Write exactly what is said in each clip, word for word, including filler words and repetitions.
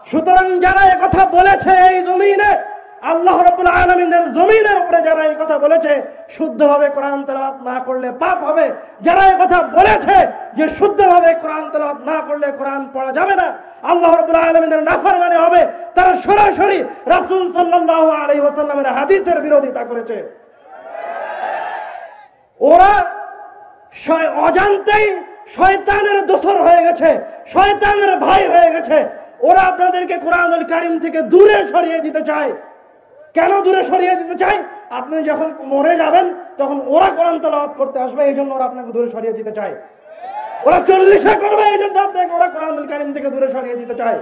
সুতরাং যারা এই কথা বলেছে এই জমিনে, আল্লাহ রাব্বুল আলামিনের জমিনের উপরে যারা এই কথা বলেছে শুদ্ধভাবে কোরআন তেলাওয়াত না করলে পাপ হবে, যারা এই কথা বলেছে যে শুদ্ধভাবে কোরআন তেলাওয়াত না করলে কোরআন পড়া যাবে না, আল্লাহ রাব্বুল আলামিনের নাফরমানি হবে, তারা সরাসরি রাসূল সাল্লাল্লাহু আলাইহি ওয়াসাল্লামের হাদিসের বিরোধিতা করেছে। ওরা অজান্তেই শয়তানের দোসর হয়ে গেছে, শয়তানের ভাই হয়ে গেছে। ওরা আপনাদেরকে কোরআনুল কারীম থেকে দূরে সরিয়ে দিতে চায়। কেন দূরে সরিয়ে দিতে চায়? আপনি যখন মরে যাবেন তখন ওরা কোরআন তেলাওয়াত করতে আসবে, এই জন্য ওরা আপনাকে দূরে সরিয়ে দিতে চায়। ওরা চল্লিশে করবে, এই জন্য আপনাকে ওরা কোরআনুল কারীম থেকে দূরে সরিয়ে দিতে চায়।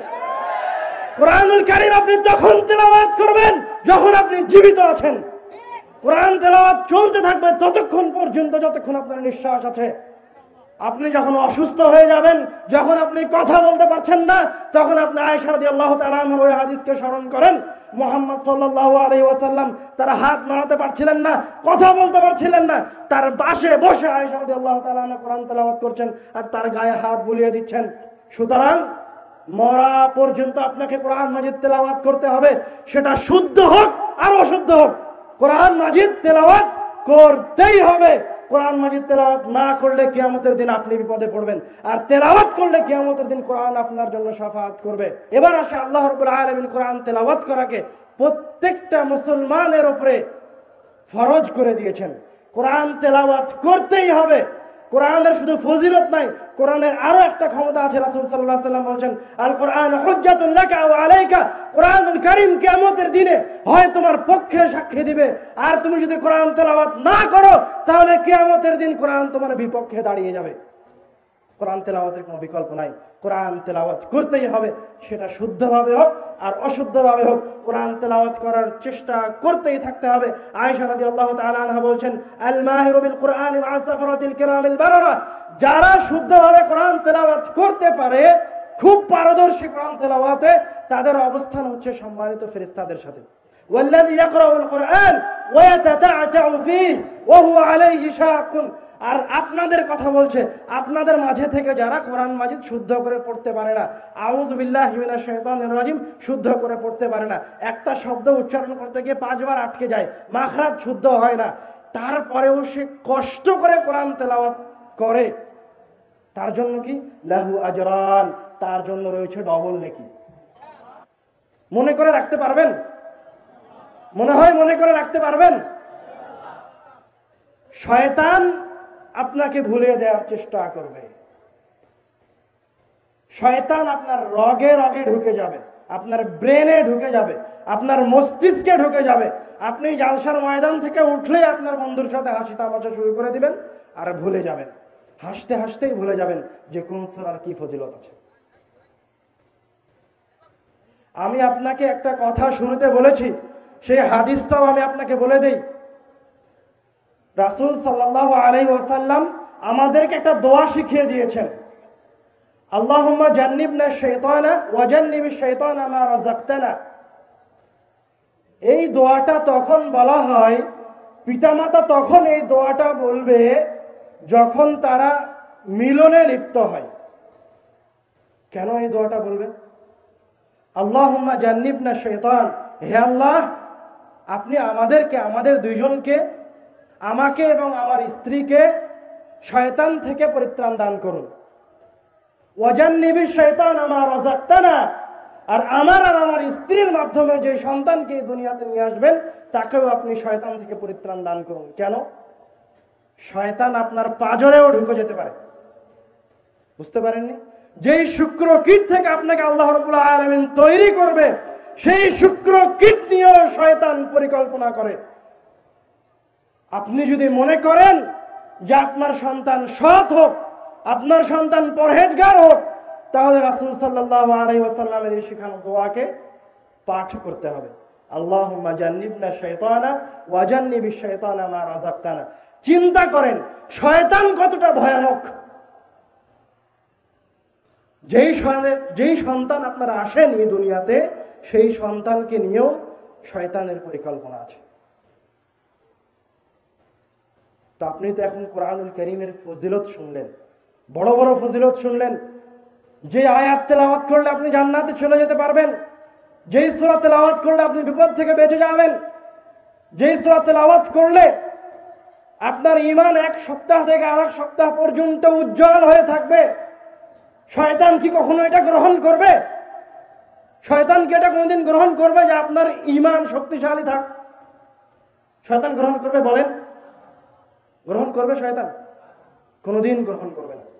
কোরআনুল কারীম আপনি তখন তেলাওয়াত করবেন যখন আপনি জীবিত আছেন। কোরআন তেলাওয়াত চলতে থাকবে ততক্ষণ পর্যন্ত যতক্ষণ আপনার নিঃশ্বাস আছে। আপনি যখন অসুস্থ হয়ে যাবেন, যখন আপনি কথা বলতে পারছেন না, তখন আপনি আয়েশা রাদিয়াল্লাহু তাআলা আনহার ওই হাদিসকে স্মরণ করেন। মুহাম্মদ সাল্লাল্লাহু আলাইহি ওয়াসাল্লাম তারা হাত নাড়াতে পারছিলেন না, কথা বলতে পারছিলেন না, তার পাশে বসে আয়েশা রাদিয়াল্লাহু তাআলা আনহা কোরআন তেলাওয়াত করছেন আর তার গায়ে হাত বুলিয়ে দিচ্ছেন। সুতরাং মরা পর্যন্ত আপনাকে কোরআন মাজিদ তেলাওয়াত করতে হবে, সেটা শুদ্ধ হোক আর অশুদ্ধ হোক, কোরআন মাজিদ তেলাওয়াত করতেই হবে। কোরআন মাজিদ তেলাওয়াত না করলে কিয়ামতের দিন আপনি বিপদে পড়বেন, আর তেলাওয়াত করলে কিয়ামতের দিন কোরআন আপনার জন্য শাফাআত করবে। এবার আসে আল্লাহ রাব্বুল আলামিন কোরআন তেলাওয়াত করাকে প্রত্যেকটা মুসলমানের উপরে ফরজ করে দিয়েছেন। কোরআন তেলাওয়াত করতেই হবে। কোরআনের শুধু ফজিলত নাই, কোরআনের আরো একটা ক্ষমতা আছে। রাসূল সাল্লাল্লাহু আলাইহি ওয়াসাল্লাম বলেন, আল কোরআন হুজ্জাতুন লাকা ওয়া আলাইকা। কোরআনুল কারীম কিয়ামতের দিনে হয় তোমার পক্ষে সাক্ষী দিবে, আর তুমি যদি কোরআন তেলাওয়াত না করো তাহলে কিয়ামতের দিন কোরআন তোমার বিপক্ষে দাঁড়িয়ে যাবে। কোরআন তেলাওয়াতের কোনো বিকল্প নাই, কোরআন তেলাওয়াত করতেই হবে, সেটা শুদ্ধভাবে হোক আর অশুদ্ধভাবে হোক, কোরআন তেলাওয়াত করার চেষ্টা করতেই থাকতে হবে। আয়েশা রাদিয়াল্লাহু তাআলা আনহা বলেন, আল মাহিরু বিল কুরআনি মা সাফরাতিল কিরামিল বারারা। যারা শুদ্ধভাবে কোরআন তেলাওয়াত করতে পারে, খুব পারদর্শী কোরআন তেলাওয়াতে, তাদের অবস্থান হচ্ছে সম্মানিত ফেরেশতাদের সাথে। ওয়াল্লাযী ইয়াকরাউল কুরআন ওয়া ইয়াতাতাআতাউ ফীহি ওয়া হুয়া আলাইহি শাকুন। আর আপনাদের কথা বলছে, আপনাদের মাঝে থেকে যারা কোরআন মাজিদ শুদ্ধ করে পড়তে পারে না, আউযু বিল্লাহি মিনাশ শাইতানির রাজিম শুদ্ধ করে পড়তে পারে না, একটা শব্দ উচ্চারণ করতে গিয়ে পাঁচবার আটকে যায়, মাখরাজ শুদ্ধ হয় না, তারপরেও সে কষ্ট করে কোরআন তেলাওয়াত করে, তার জন্য কি লাহু আজরান, তার জন্য রয়েছে ডবল নেকি। মনে করে রাখতে পারবেন? মনে হয় মনে করে রাখতে পারবেন? শয়তান আপনাকে ভুলিয়ে দেওয়ার চেষ্টা করবে, শয়তান আপনার রগে রগে ঢুকে যাবে, আপনার ব্রেনে ঢুকে যাবে, আপনার মস্তিষ্কে ঢুকে যাবে। আপনি জালসার ময়দান থেকে উঠলেই আপনার বন্ধুর সাথে হাসি তামাশা শুরু করে দিবেন আর ভুলে যাবেন, হাসতে হাসতেই ভুলে যাবেন যে কোন সূরার কি ফজিলত আছে। আমি আপনাকে একটা কথা শুরুতে বলেছি, সেই হাদিসটাও আমি আপনাকে বলে দেই। রাসূল সাল্লাল্লাহু আলাইহি ওয়াসাল্লাম আমাদেরকে একটা দোয়া শিখিয়ে দিয়েছেন, আল্লাহুম্মা জান্নিবনা শাইতানা ওয়া জান্নিবিশ শাইতানা মা রাযাকতানা। এই দোয়াটা তখন বলা হয়, পিতামাতা তখন এই দোয়াটা বলবে যখন তারা মিলনে লিপ্ত হয়। কেন এই দোয়াটা বলবে? আল্লাহুম্মা জান্নিবনা শাইতান, হে আল্লাহ আপনি আমাদেরকে, আমাদের দুইজনকে, আমাকে এবং আমার স্ত্রীকে শয়তান থেকে পরিত্রাণ দান করুন। ওয়াজান্নিবিশ শাইতানা মা রাযাকতানা, আর আমার আর আমার স্ত্রীর মাধ্যমে যে সন্তানকে দুনিয়াতে নিয়ে আসবেন তাকেও আপনি শয়তান থেকে পরিত্রাণ দান করুন। কেন? শয়তান আপনার পাজরেও ঢুকে যেতে পারে, বুঝতে পারেননি? যেই শুক্র কীট থেকে আপনাকে আল্লাহ রাব্বুল আলামিন তৈরি করবে, সেই শুক্র কীট নিয়েও শয়তান পরিকল্পনা করে। আপনি যদি মনে করেন যে আপনার সন্তান সৎ হোক, আপনার সন্তান পরহেজগার হোক, তাহলে রাসূল সাল্লাল্লাহু আলাইহি ওয়াসাল্লামের এই শিখানো দোয়াকে পাঠ করতে হবে, আল্লাহুম্মা জান্নিবনা শাইতানা ওয়া জান্নিবিশ শাইতানা মা রাযাকতানা। চিন্তা করেন শয়তান কতটা ভয়ানক। যেই যেই সন্তান আপনারা আসেন এই দুনিয়াতে, সেই সন্তানকে নিয়েও শয়তানের পরিকল্পনা আছে। তো আপনি তো এখন কোরআনুল কারীমের ফজিলত শুনলেন, বড় বড় ফজিলত শুনলেন। যে আয়াত তেলাওয়াত করলে আপনি জান্নাতে চলে যেতে পারবেন, যেই সূরা তেলাওয়াত করলে আপনি বিপদ থেকে বেঁচে যাবেন, যেই সূরা তেলাওয়াত করলে আপনার ঈমান এক সপ্তাহ থেকে আরেক সপ্তাহ পর্যন্ত উজ্জ্বল হয়ে থাকবে, শয়তান কি কখনো এটা গ্রহণ করবে? শয়তান কি এটা কোনোদিন গ্রহণ করবে যে আপনার ঈমান শক্তিশালী থাক? শয়তান গ্রহণ করবে? বলেন, গ্রহণ করবে শয়তান? কোনোদিন গ্রহণ করবে না।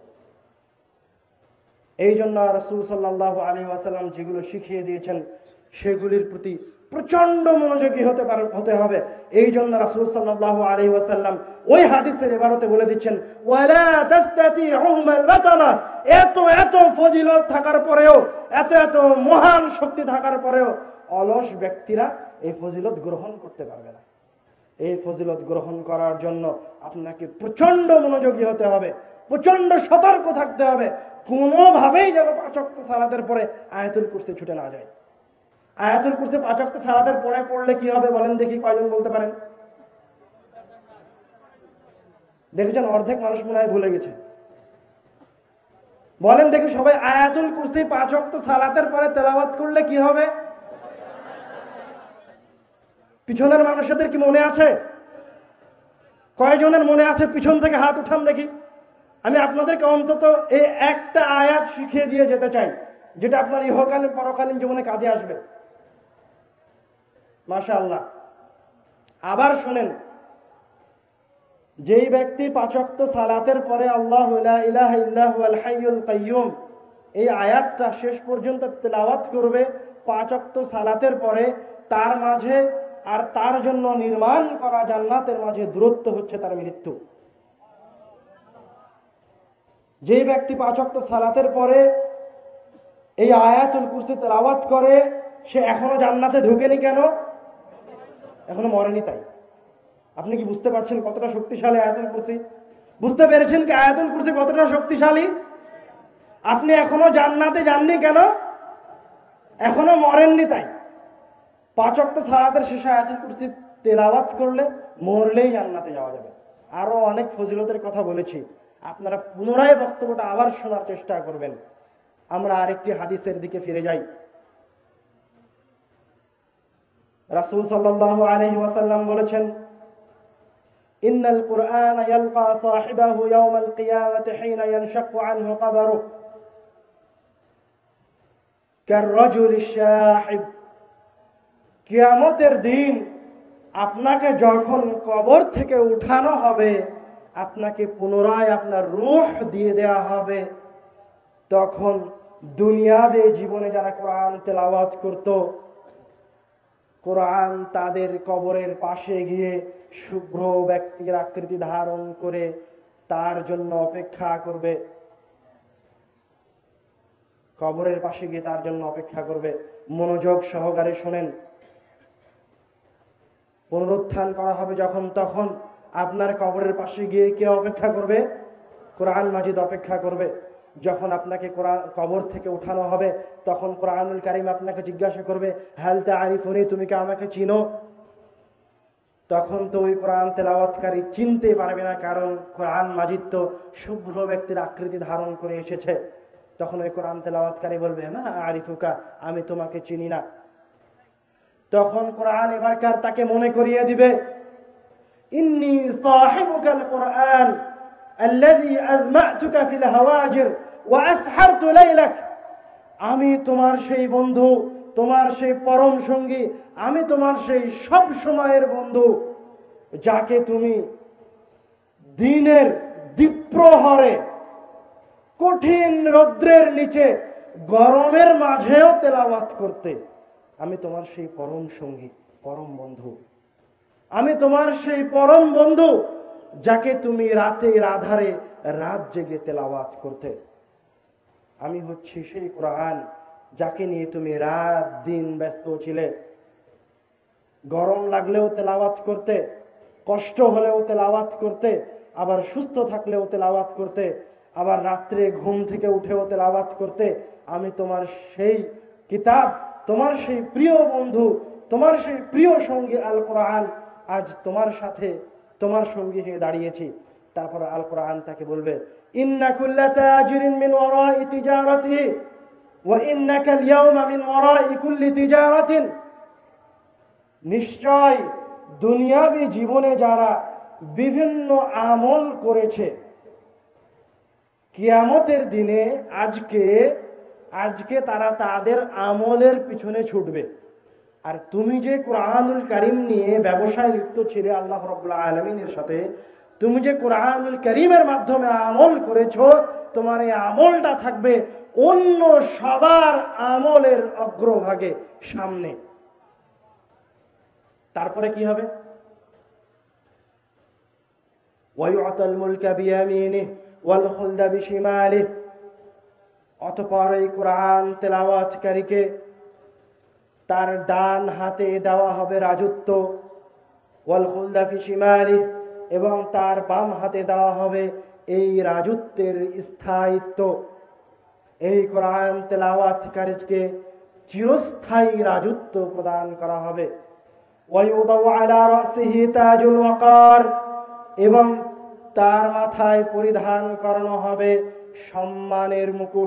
এই জন্য রাসূল সাল্লাল্লাহু আলাইহি ওয়াসাল্লাম যেগুলো শিখিয়ে দিয়েছেন সেগুলির প্রতি প্রচন্ড মনোযোগী হতে পারে হতে হবে। এই জন্য রাসূল সাল্লাল্লাহু আলাইহি ওয়াসাল্লাম ওই হাদিসের ইবারতে বলে দিচ্ছেন, ওয়ালা তাস্তাতিউহুমাল বাতালা, এত এত ফজিলত থাকার পরেও, এত এত মহান শক্তি থাকার পরেও অলস ব্যক্তিরা এই ফজিলত গ্রহণ করতে পারবে না। এই ফজিলত গ্রহণ করার জন্য আপনাকে প্রচন্ড মনোযোগী হতে হবে, প্রচন্ড সতর্ক থাকতে হবে, কোনোভাবেই যেন পাঁচ ওয়াক্ত সালাতের পরে আয়াতুল কুরসি ছুটে না যায়। আয়াতুল কুরসি পাঁচ ওয়াক্ত সালাতের পরে পড়লে কি হবে বলেন দেখি, কয়জন বলতে পারেন? দেখেছেন অর্ধেক মানুষ মনে হয় ভুলে গেছে। বলেন দেখি সবাই, আয়াতুল কুরসি পাঁচ ওয়াক্ত সালাতের পরে তেলাওয়াত করলে কি হবে? পিছনের মানুষদের কি মনে আছে? কয়জনের মনে আছে? পিছন থেকে হাত উঠান দেখি। আমি আপনাদেরকে অন্তত এই একটা আয়াত শিখিয়ে দিয়ে যেতে চাই, যেটা আপনার ইহকালীন পরকালীন জীবনে কাজে আসবে। মাশাআল্লাহ। আবার শুনেন, যেই ব্যক্তি পাঁচ ওয়াক্ত সালাতের পরে আল্লাহু লা ইলাহা ইল্লা হুয়াল হাইয়ুল কাইয়্যুম এই আয়াতটা শেষ পর্যন্ত তেলাওয়াত করবে পাঁচ ওয়াক্ত সালাতের পরে, তার মাঝে আর তার জন্য নির্মাণ করা জান্নাতের মাঝে দূরত্ব হচ্ছে তার মৃত্যু। যে ব্যক্তি পাঁচ ওয়াক্ত সালাতের পরে এই আয়াতুল কুরসি তেলাওয়াত করে, সে এখনো জান্নাতে ঢোকেনি। কেন? এখনো মরেনি। তাই আপনি কি বুঝতে পারছেন কতটা শক্তিশালী আয়াতুল কুরসি? বুঝতে পেরেছেন কি আয়াতুল কুরসি কতটা শক্তিশালী? আপনি এখনো জান্নাতে যাননি কেন? এখনো মরেননি। তাই পাঁচ ওয়াক্ত সালাতের শেষে আয়াতুল কুরসি তেলাওয়াত করলে মরলেই জান্নাতে যাওয়া যাবে। আরো অনেক ফজিলতের কথা বলেছি, আপনারা পুনরায় বক্তব্যটা আবার শোনার চেষ্টা করবেন। আমরা আরেকটি হাদিসের দিকে ফিরে যাই। রাসূল সাল্লাল্লাহু আলাইহি ওয়াসাল্লাম বলেছেন, ইন্নাল কুরআন ইয়ালকা সাহিবাহু ইয়াওমাল কিয়ামাতি হিনা ইয়ানশাক্কু আনহু কবরুহু কাররাজুলিশ শাহিব। কিয়ামতের দিন আপনাকে যখন কবর থেকে উঠানো হবে, আপনাকে পুনরায় আপনার রূহ দিয়ে দেয়া হবে, তখন দুনিয়াবে জীবনে যারা কোরআন তেলাওয়াত করত, কোরআন তাদের কবরের পাশে গিয়ে শুভ্র ব্যক্তির আকৃতি ধারণ করে তার জন্য অপেক্ষা করবে। কবরের পাশে গিয়ে তার জন্য অপেক্ষা করবে। মনোযোগ সহকারে শুনেন। পুনরুত্থান করা হবে যখন, তখন আপনার কবরের পাশে গিয়ে কে অপেক্ষা করবে? কোরআন মাজিদ অপেক্ষা করবে। যখন আপনাকে কোরআন কবর থেকে উঠানো হবে, তখন কোরআনুল কারীম আপনাকে জিজ্ঞাসা করবে, হাল তাআরিফুনি, তুমি কি আমাকে চিনো? তখন তো ওই কোরআন তেলাওয়াতকারী চিনতে পারবে না, কারণ কোরআন মাজিদ তো শুভ্র ব্যক্তির আকৃতি ধারণ করে এসেছে। তখন ওই কোরআন তেলাওয়াতকারী বলবে, মা আরিফুকা, আমি তোমাকে চিনি না। তখন কোরআন এবারকার তাকে মনে করিয়ে দিবে, ইন্নী সাহিবুকাল কোরআন আল্লাযী আযমাতুকা ফিল হাওয়াজির ওয়া আসহারতু লাইলাক। আমি তোমার সেই বন্ধু, তোমার সেই পরম সঙ্গী, আমি তোমার সেই সব সময়ের বন্ধু, যাকে তুমি দিনের দ্বিপ্রহরে কঠিন রৌদ্রের নিচে গরমের মাঝেও তেলাওয়াত করতে। আমি তোমার সেই পরম সঙ্গী, পরম বন্ধু। আমি তোমার সেই পরম বন্ধু যাকে তুমি রাতের আধারে রাত জেগে তেলাওয়াত করতে। আমি হচ্ছি সেই কোরআন যাকে নিয়ে তুমি রাত দিন ব্যস্ত ছিলে। গরম লাগলেও তেলাওয়াত করতে, কষ্ট হলেও তেলাওয়াত করতে, আবার সুস্থ থাকলেও তেলাওয়াত করতে, আবার রাত্রে ঘুম থেকে উঠেও তেলাওয়াত করতে। আমি তোমার সেই কিতাব, তোমার সেই প্রিয় বন্ধু, তোমার সেই প্রিয় সঙ্গী আল কোরআন আজ তোমার সাথে তোমার সঙ্গী হয়ে দাঁড়িয়েছি। তারপর আল কোরআন তাকে বলবে, ইন্না কুল্লা তাজিরিন মিন ওয়ারাই তিজারাতিহি ওয়া ইন্নাকাল ইয়াওমা মিন ওয়ারাই কুল্লি তিজারাতিন, নিশ্চয় দুনিয়াবী জীবনে যারা বিভিন্ন আমল করেছে, কিয়ামতের দিনে আজকে আজকে তারা তাদের আমলের পিছনে ছুটবে। আর তুমি যে কোরআনুল কারীম নিয়ে ব্যবসায় লিপ্ত ছিলে আল্লাহ রাব্বুল আলামিনের সাথে, তুমি যে কোরআনুল কারীমের মাধ্যমে আমল করেছো, তোমার এই আমলটা থাকবে অন্য সবার আমলের অগ্রভাগে, সামনে। তারপরে কি হবে? ওয়ায়ুতাল মুলকা বিয়ামিনিহি ওয়াল খুলদা বিশিমালিহি, অতঃপর এই কোরআন তেলাওয়াতকারীকে তার ডান হাতে দেওয়া হবে রাজত্ব, ওয়াল খুলদা বিশিমালিহি, এবং তার বাম হাতে দেওয়া হবে এই রাজত্বের স্থায়িত্ব। এই কোরআন তেলাওয়াতকারীকে চিরস্থায়ী রাজত্ব প্রদান করা হবে। ওয়ায়ুদাউ আলা রাসিহি তাজুল ওয়াকার, এবং তার মাথায় পরিধান করানো হবে সম্মানের মুকুট।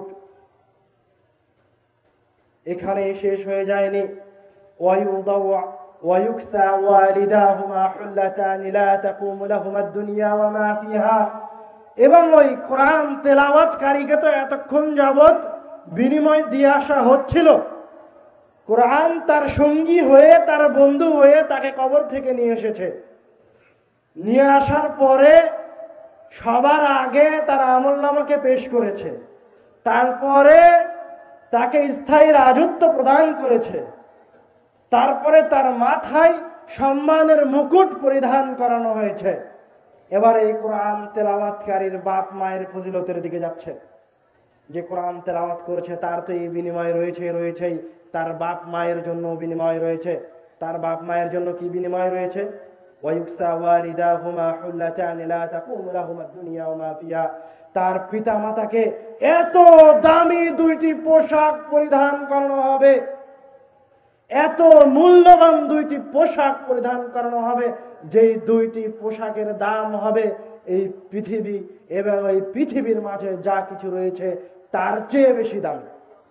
এখানে শেষ হয়ে যায়নি। ওয়ায়ুদাউ ওয়ায়ুকসা ওয়ালিদাহুমা হুল্লাতান লা তাকুমু লাহুমা দুনিয়া ওয়া মা ফিহা, এবং ওই কোরআন তেলাওয়াতকারীকে তো এতক্ষণ যাবত বিনিময় দিয়ে আসা হচ্ছিল। কোরআন তার সঙ্গী হয়ে, তার বন্ধু হয়ে তাকে কবর থেকে নিয়ে এসেছে। নিয়ে আসার পরে সবার আগে তার আমলনামাকে পেশ করেছে, তারপরে তাকে স্থায়ী রাজত্ব প্রদান করেছে, তারপরে তার মাথায় সম্মানের মুকুট পরিধান করানো হয়েছে। এবার এই কোরআন তেলাওয়াতকারীর বাপ মায়ের ফজিলতের দিকে যাচ্ছে। যে কোরআন তেলাওয়াত করেছে তার তো এই বিনিময় রয়েছে রয়েছেই তার বাপ মায়ের জন্য বিনিময় রয়েছে। তার বাপ মায়ের জন্য কি বিনিময় রয়েছে? ওয়ায়ুকসা ওয়ালিদাহুমা হুল্লাতান লা তাকুমু লাহুমা দুনিয়া ওয়া মা ফিহা, তার পিতা মাতাকে এত দামি দুইটি পোশাক পরিধান করানো হবে, এত মূল্যবান দুইটি পোশাক পরিধান করানো হবে, যেই দুইটি পোশাকের দাম হবে এই পৃথিবী এবং এই পৃথিবীর মাঝে যা কিছু রয়েছে তার চেয়ে বেশি দামি।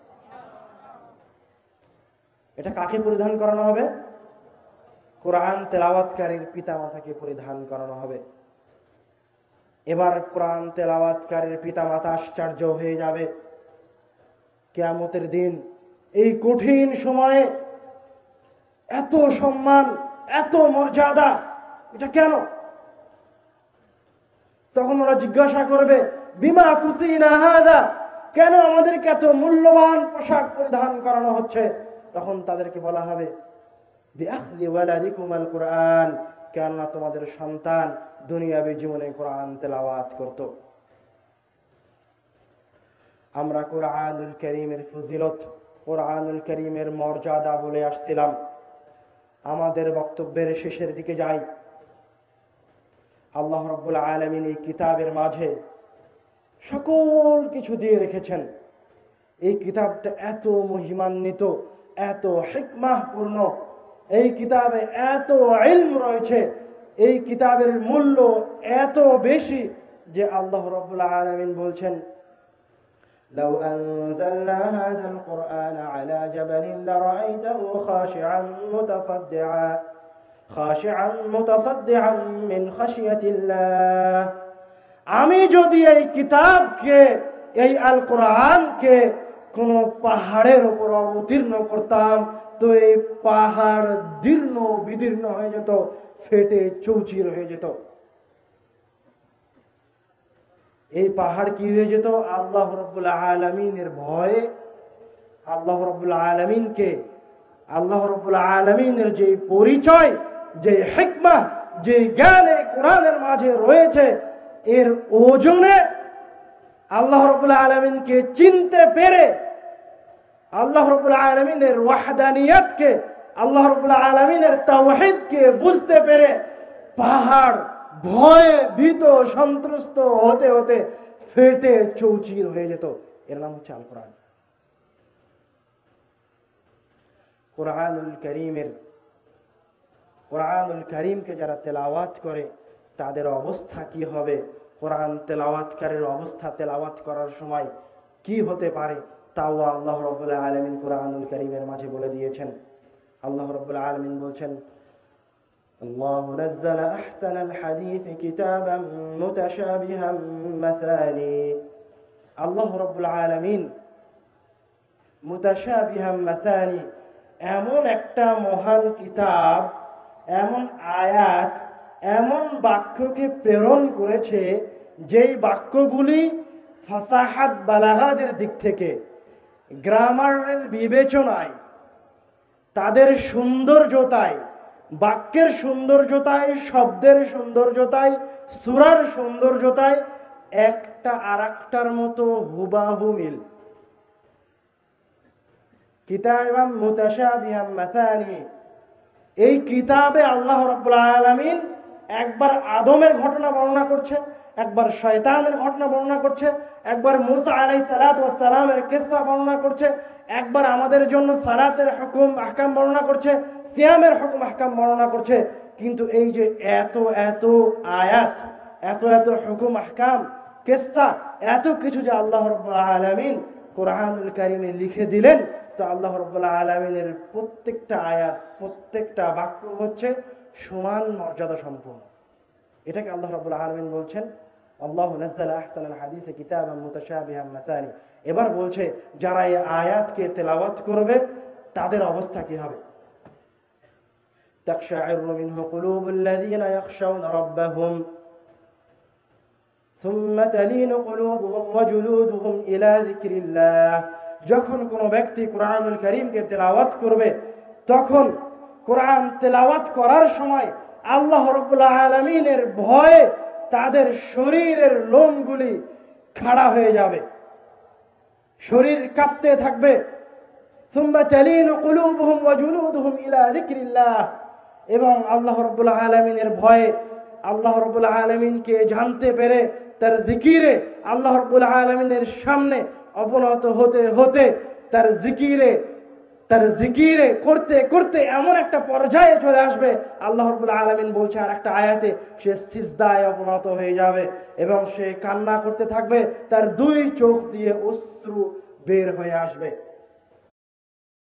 এটা কাকে পরিধান করানো হবে? কোরআন তেলাওয়াতকারীর পিতা মাতাকে পরিধান করানো হবে। এবার কোরআন তেলাওয়াতকারীর পিতা মাতা আশ্চর্য হয়ে যাবে। কিয়ামতের দিন এই কঠিন সময়ে এত সম্মান, এত মর্যাদা, এটা কেন? তখন ওরা জিজ্ঞাসা করবে, বিমা কুসিনা হাদা, কেন আমাদেরকে এত মূল্যবান পোশাক পরিধান করানো হচ্ছে? তখন তাদেরকে বলা হবে, বিআখযি ওয়ালাদিকুমাল কুরআন, কেননা তোমাদের সন্তান দুনিয়াবী জীবনে কোরআন তেলাওয়াত করত। আমরা কোরআনুল কারীমের ফজিলত, কোরআনুল কারীমের মর্যাদা বলে আসছিলাম। আমাদের বক্তব্যের শেষের দিকে যাই। আল্লাহ রাব্বুল আলামিন এই কিতাবের মাঝে সকল কিছু দিয়ে রেখেছেন। এই কিতাবটা এত মহিমান্বিত, এত হিকমাহপূর্ণ, এই কিতাবে এত ইলম রয়েছে, এই কিতাবের মূল্য এত বেশি যে আল্লাহ রাব্বুল আলামিন বলছেন, লাউ আনজালনা হাযাল কুরআনা আলা জাবালিন লারাআইতাহু খাশিআন মুতাসাদ্দিআ খাশিআন মুতাসাদ্দিআন মিন খাশিয়াতিল্লাহ। আমি যদি এই কিতাবকে, এই আল কোরআনকে কোন পাহাড়ের উপর অবতীর্ণ করতাম তো এই পাহাড় দীর্ণ বিদীর্ণ হয়ে যেত, ফেটে চৌচির হয়ে যেত। এই পাহাড় কি হয়ে যেত? আল্লাহ রাব্বুল আলামিনের ভয়ে, আল্লাহ রাব্বুল আলামিনকে, আল্লাহ রাব্বুল আলামিনের যে পরিচয়, যে হিকমা, যে জ্ঞান এই কোরআনের মাঝে রয়েছে, এর ওজনে আল্লাহ রাব্বুল আলামিনকে চিনতে পেরে, আল্লাহ রাব্বুল আলামিনের ওয়াহদানিয়তকে, আল্লাহ রাব্বুল আলামিনের তাওহীদকে বুঝতে পেরে পাহাড় ভয়ে ভীত সন্ত্রস্ত হতে হতে ফেটে চৌচির হয়ে যেত। এর নাম হচ্ছে আল কোরআন। কোরআনুল কারীমের, কোরআনুল কারীমকে যারা তেলাওয়াত করে তাদের অবস্থা কি হবে কোরআন তেলাওয়াতকারীর অবস্থা তেলাওয়াত করার সময় কি হতে পারে তাও আল্লাহ রাব্বুল আলামিন কোরআনুল কারীমের মাঝে বলে দিয়েছেন। আল্লাহ রাব্বুল আলামিন বলছেন, আল্লাহু নাযালা আহসানাল হাদীসি কিতাবান মুতাশাবিহান মাসানি। আল্লাহ রাব্বুল আলামিন মুতাশাবিহান মাসানি এমন একটা মহান কিতাব, এমন আয়াত, এমন বাক্যকে প্রেরণ করেছে যেই বাক্যগুলি ফাসাহাত বালাগাতের দিক থেকে, গ্রামারের বিবেচনায়, তাদের সৌন্দর্যতায়, বাক্যের সৌন্দর্যতায়, শব্দের সৌন্দর্যতায়, সূরার সৌন্দর্যতায় একটা আরেকটার মতো হুবাহু মিল। কিতাবাম মুতাশাবিহাম মাসানি, এই কিতাবে আল্লাহ রাব্বুল আলামিন একবার আদমের ঘটনা বর্ণনা করছে, একবার শয়তানের ঘটনা বর্ণনা করছে, একবার মুসা আলাইহিস সালাতু ওয়াস সালামের কিসসা বর্ণনা করছে, একবার আমাদের জন্য সালাতের হুকুম আহকাম বর্ণনা করছে, সিয়ামের হুকুম আহকাম বর্ণনা করছে। কিন্তু এই যে এত এত আয়াত, এত এত হুকুম আহকাম, কিসসা, এত কিছু যে আল্লাহ রাব্বুল আলামিন কোরআনুল কারীমে লিখে দিলেন, তো আল্লাহ রাব্বুল আলামিনের প্রত্যেকটা আয়াত, প্রত্যেকটা বাক্য হচ্ছে সমান মর্যাদা সম্পন্ন। এটাকে আল্লাহ রাব্বুল আলামিন বলছেন আল্লাহু নাযালা আহসানাল হাদীসি কিতাবান মুতাশাবিহান মাসানি। এবার বলছে যারা এই আয়াতকে তেলাওয়াত করবে তাদের অবস্থা কি হবে। তাকশাইরু মিনহু কুলুবুল লাযিনা ইয়াখশাউনা রাব্বাহুম সুম্মা তালিনু কুলুবুহুম ওয়া জুলুদুহুম ইলা যিকরিল্লাহ। যখন কোনো ব্যক্তি কোরআনুল কারীমকে তেলাওয়াত করবে, তখন কোরআন তেলাওয়াত করার সময় আল্লাহ রাব্বুল আলামিনের ভয়ে তাদের শরীরের লোমগুলি খাড়া হয়ে যাবে, শরীর কাঁপতে থাকবে। সুম্মা তালিনু কুলুবুহুম ওয়া জুলুদুহুম ইলা যিকরিল্লাহ, এবং আল্লাহ রাব্বুল আলামিনের ভয়ে, আল্লাহ রাব্বুল আলামিনকে জানতে পেরে তার জিকিরে, আল্লাহ রাব্বুল আলামিনের সামনে অবনত হতে হতে তার জিকিরে তার জিকিরে করতে করতে এমন একটা পর্যায়ে চলে আসবে, আল্লাহ রাব্বুল আলামিন বলছে আর একটা আয়াতে, সে সিজদায় অবনত হয়ে যাবে এবং সে কান্না করতে থাকবে, তার দুই চোখ দিয়ে অশ্রু বের হয়ে আসবে।